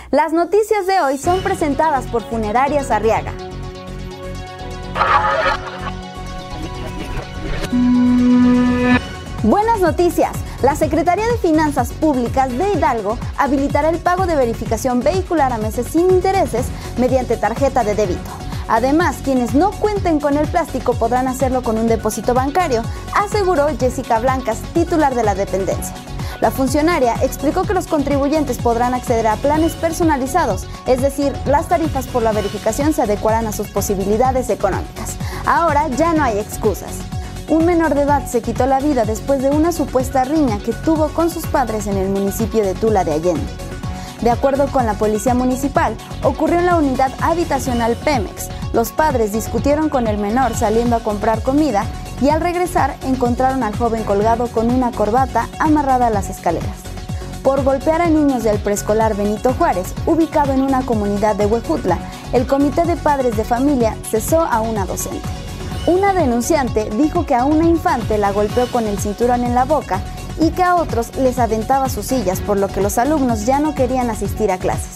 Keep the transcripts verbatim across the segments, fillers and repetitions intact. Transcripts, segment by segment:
Las noticias de hoy son presentadas por Funerarias Arriaga. Buenas noticias. La Secretaría de Finanzas Públicas de Hidalgo habilitará el pago de verificación vehicular a meses sin intereses mediante tarjeta de débito. Además, quienes no cuenten con el plástico podrán hacerlo con un depósito bancario, aseguró Jessica Blancas, titular de la dependencia. La funcionaria explicó que los contribuyentes podrán acceder a planes personalizados, es decir, las tarifas por la verificación se adecuarán a sus posibilidades económicas. Ahora ya no hay excusas. Un menor de edad se quitó la vida después de una supuesta riña que tuvo con sus padres en el municipio de Tula de Allende. De acuerdo con la Policía Municipal, ocurrió en la unidad habitacional Pemex. Los padres discutieron con el menor saliendo a comprar comida y al regresar encontraron al joven colgado con una corbata amarrada a las escaleras. Por golpear a niños del preescolar Benito Juárez, ubicado en una comunidad de Huejutla, el Comité de Padres de Familia cesó a una docente. Una denunciante dijo que a una infante la golpeó con el cinturón en la boca y que a otros les aventaba sus sillas, por lo que los alumnos ya no querían asistir a clases.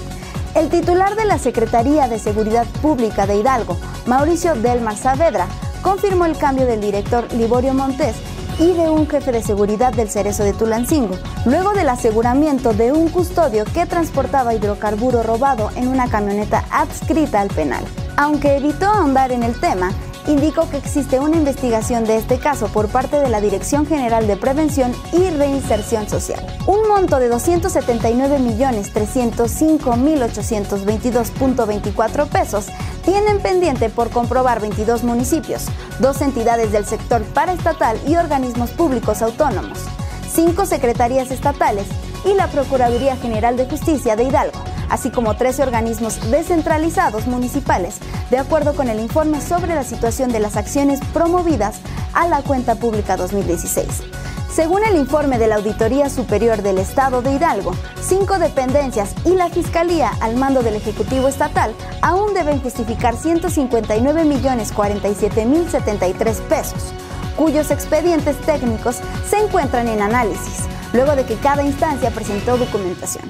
El titular de la Secretaría de Seguridad Pública de Hidalgo, Mauricio Delmar Saavedra, confirmó el cambio del director Liborio Montes y de un jefe de seguridad del Cerezo de Tulancingo, luego del aseguramiento de un custodio que transportaba hidrocarburo robado en una camioneta adscrita al penal. Aunque evitó ahondar en el tema, indicó que existe una investigación de este caso por parte de la Dirección General de Prevención y Reinserción Social. Un monto de doscientos setenta y nueve millones trescientos cinco mil ochocientos veintidós punto veinticuatro pesos tienen pendiente por comprobar veintidós municipios, dos entidades del sector paraestatal y organismos públicos autónomos, cinco secretarías estatales y la Procuraduría General de Justicia de Hidalgo, así como trece organismos descentralizados municipales, de acuerdo con el informe sobre la situación de las acciones promovidas a la cuenta pública dos mil dieciséis. Según el informe de la Auditoría Superior del Estado de Hidalgo, cinco dependencias y la Fiscalía al mando del Ejecutivo Estatal aún deben justificar ciento cincuenta y nueve millones cuarenta y siete mil setenta y tres pesos, cuyos expedientes técnicos se encuentran en análisis, luego de que cada instancia presentó documentación.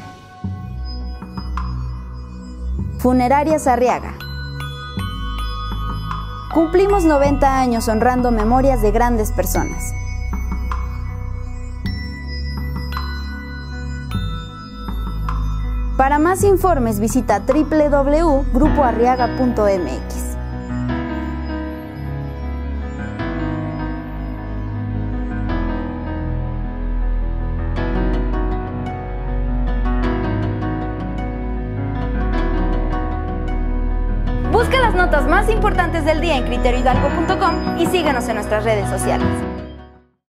Funerarias Arriaga. Cumplimos noventa años honrando memorias de grandes personas. Para más informes visita doble u doble u doble u punto grupo arriaga punto m x. Busca las notas más importantes del día en criterio hidalgo punto com y síguenos en nuestras redes sociales.